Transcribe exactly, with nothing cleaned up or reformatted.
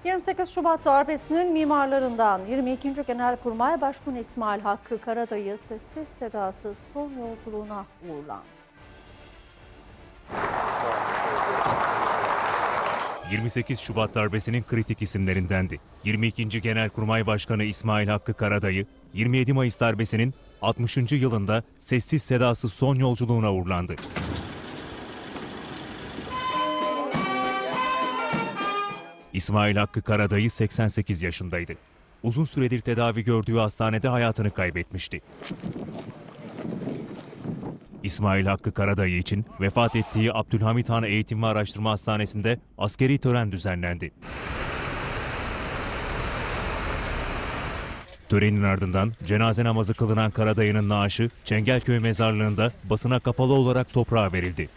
yirmi sekiz Şubat darbesinin mimarlarından yirmi ikinci Genelkurmay Başkanı İsmail Hakkı Karadayı sessiz sedasız son yolculuğuna uğurlandı. yirmi sekiz Şubat darbesinin kritik isimlerindendi. yirmi ikinci Genelkurmay Başkanı İsmail Hakkı Karadayı, yirmi yedi Mayıs darbesinin altmışıncı yılında sessiz sedasız son yolculuğuna uğurlandı. İsmail Hakkı Karadayı seksen sekiz yaşındaydı. Uzun süredir tedavi gördüğü hastanede hayatını kaybetmişti. İsmail Hakkı Karadayı için vefat ettiği Abdülhamit Han Eğitim ve Araştırma Hastanesi'nde askeri tören düzenlendi. Törenin ardından cenaze namazı kılınan Karadayı'nın naaşı Çengelköy Mezarlığı'nda basına kapalı olarak toprağa verildi.